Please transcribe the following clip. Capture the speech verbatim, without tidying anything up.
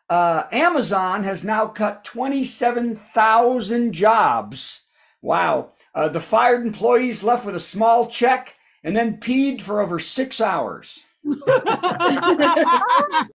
Uh, Amazon has now cut twenty-seven thousand jobs. Wow. Uh, the fired employees left with a small check and then peed for over six hours.